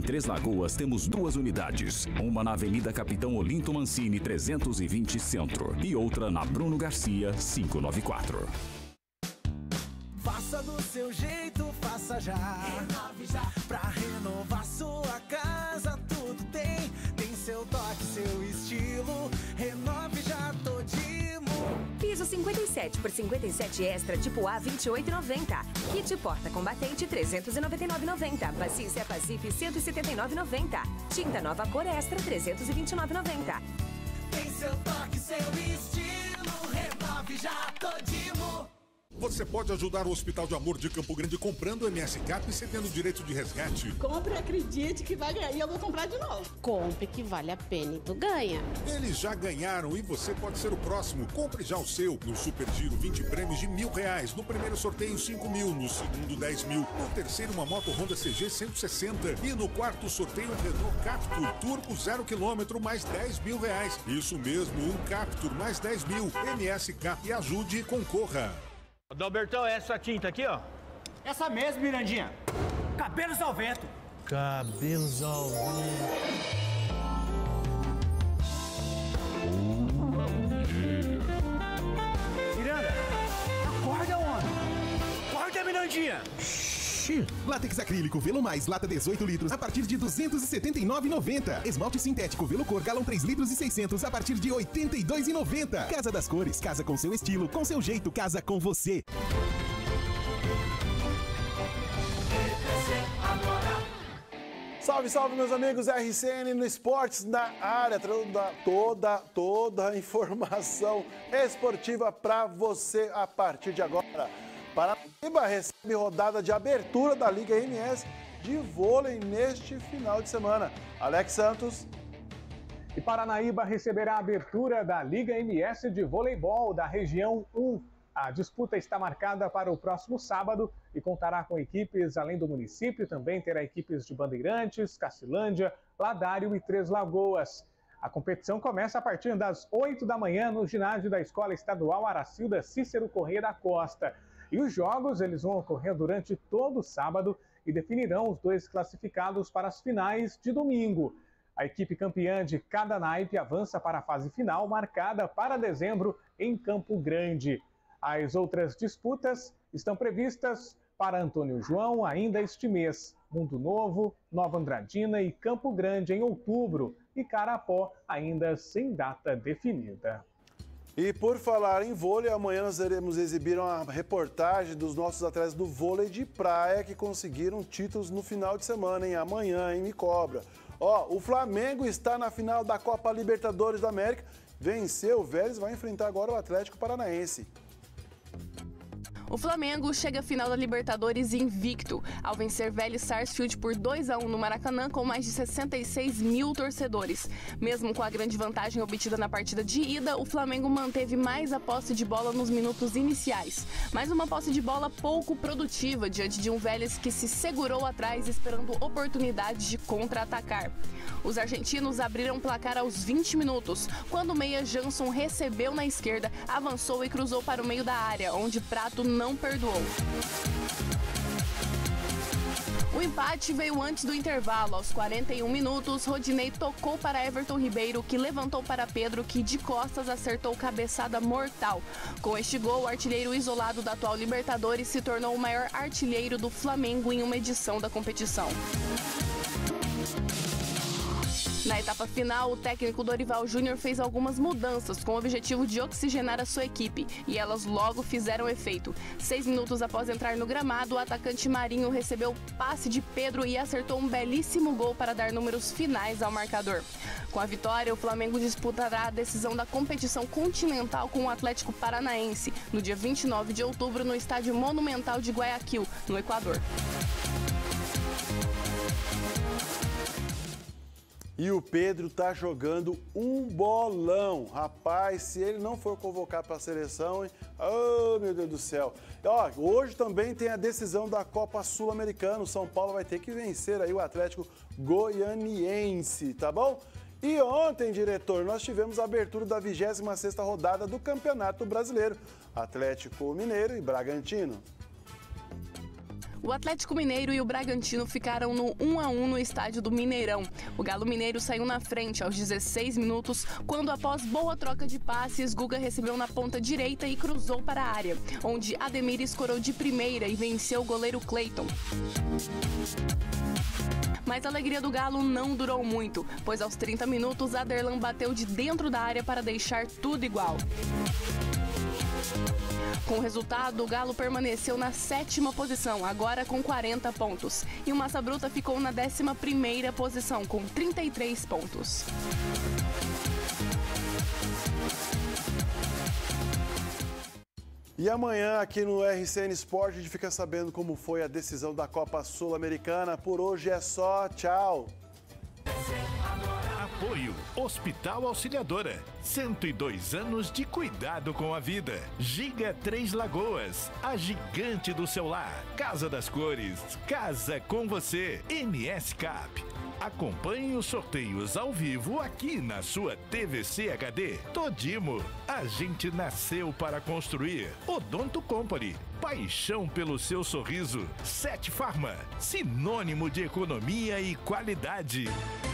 Três Lagoas temos 2 unidades. Uma na Avenida Capitão Olinto Mancini, 320 Centro. E outra na Bruno Garcia, 594. Faça do seu jeito, faça já. Renove já. Pra renovar sua casa, tudo tem. Tem seu toque, seu estilo. Renove já todinho. Piso 57 por 57 extra, tipo A, 28,90. Kit porta combatente, 399,90. Bacia Cepacif, 179,90. Tinta nova cor extra, 329,90. Tem seu toque, seu estilo. Renove já todinho. Você pode ajudar o Hospital de Amor de Campo Grande comprando o MS Cap e cedendo o direito de resgate. Compre e acredite que vai ganhar e eu vou comprar de novo. Compre que vale a pena e tu ganha. Eles já ganharam e você pode ser o próximo. Compre já o seu. No Super Giro, 20 prêmios de R$1.000. No primeiro sorteio, 5 mil. No segundo, 10 mil. No terceiro, uma moto Honda CG 160. E no quarto sorteio, um Renault Captur Turbo 0 km mais R$10 mil. Isso mesmo, um Captur mais 10 mil. MS Cap e ajude e concorra. Dalbertão, essa tinta aqui, ó. Essa mesmo, Mirandinha. Cabelos ao vento. Cabelos ao vento. Miranda, acorda, homem. Acorda, Mirandinha. Látex acrílico Velo Mais, lata 18 litros, a partir de R$ 279,90. Esmalte sintético Velo Cor, galão 3 litros e 600, a partir de R$ 82,90. Casa das Cores, casa com seu estilo, com seu jeito, casa com você. Salve, salve, meus amigos, RCN no Esportes na área, toda a informação esportiva para você a partir de agora. Paranaíba recebe rodada de abertura da Liga MS de vôlei neste final de semana. Alex Santos. E Paranaíba receberá a abertura da Liga MS de voleibol da região 1. A disputa está marcada para o próximo sábado e contará com equipes além do município, também terá equipes de Bandeirantes, Cacilândia, Ladário e Três Lagoas. A competição começa a partir das 8 da manhã no ginásio da Escola Estadual Aracilda Cícero Corrêa da Costa. E os jogos eles vão ocorrer durante todo o sábado e definirão os 2 classificados para as finais de domingo. A equipe campeã de cada naipe avança para a fase final, marcada para dezembro em Campo Grande. As outras disputas estão previstas para Antônio João ainda este mês. Mundo Novo, Nova Andradina e Campo Grande em outubro. E Carapó ainda sem data definida. E por falar em vôlei, amanhã nós iremos exibir uma reportagem dos nossos atletas do vôlei de praia que conseguiram títulos no final de semana, hein? Amanhã, hein? Me cobra. Ó, o Flamengo está na final da Copa Libertadores da América. Venceu o Vélez, vai enfrentar agora o Atlético Paranaense. O Flamengo chega à final da Libertadores invicto, ao vencer Vélez Sarsfield por 2-1 no Maracanã com mais de 66 mil torcedores. Mesmo com a grande vantagem obtida na partida de ida, o Flamengo manteve mais a posse de bola nos minutos iniciais. Mas uma posse de bola pouco produtiva diante de um Vélez que se segurou atrás esperando oportunidades de contra-atacar. Os argentinos abriram o placar aos 20 minutos, quando o meia Jansson recebeu na esquerda, avançou e cruzou para o meio da área, onde Prato não perdoou. O empate veio antes do intervalo. Aos 41 minutos, Rodinei tocou para Everton Ribeiro, que levantou para Pedro, que de costas acertou cabeçada mortal. Com este gol, o artilheiro isolado da atual Libertadores se tornou o maior artilheiro do Flamengo em uma edição da competição. Na etapa final, o técnico Dorival Júnior fez algumas mudanças com o objetivo de oxigenar a sua equipe, e elas logo fizeram efeito. 6 minutos após entrar no gramado, o atacante Marinho recebeu o passe de Pedro e acertou um belíssimo gol para dar números finais ao marcador. Com a vitória, o Flamengo disputará a decisão da competição continental com o Atlético Paranaense, no dia 29 de outubro, no Estádio Monumental de Guayaquil, no Equador. E o Pedro tá jogando um bolão. Rapaz, se ele não for convocado para a seleção, hein? Oh, meu Deus do céu. Ó, hoje também tem a decisão da Copa Sul-Americana. O São Paulo vai ter que vencer aí o Atlético Goianiense, tá bom? E ontem, diretor, nós tivemos a abertura da 26ª rodada do Campeonato Brasileiro. Atlético Mineiro e Bragantino. O Atlético Mineiro e o Bragantino ficaram no 1-1 no estádio do Mineirão. O Galo Mineiro saiu na frente aos 16 minutos, quando após boa troca de passes, Guga recebeu na ponta direita e cruzou para a área, onde Ademir escorou de primeira e venceu o goleiro Cleiton. Mas a alegria do Galo não durou muito, pois aos 30 minutos Aderlan bateu de dentro da área para deixar tudo igual. Com o resultado, o Galo permaneceu na 7ª posição, agora com 40 pontos. E o Massa Bruta ficou na 11ª posição, com 33 pontos. E amanhã, aqui no RCN Sport, a gente fica sabendo como foi a decisão da Copa Sul-Americana. Por hoje é só. Tchau! Apoio Hospital Auxiliadora. 102 anos de cuidado com a vida. Giga Três Lagoas, a gigante do celular. Casa das Cores, casa com você. MS Cap. Acompanhe os sorteios ao vivo aqui na sua TVC HD. Todimo, a gente nasceu para construir. Odonto Company, paixão pelo seu sorriso. 7 Farma, sinônimo de economia e qualidade.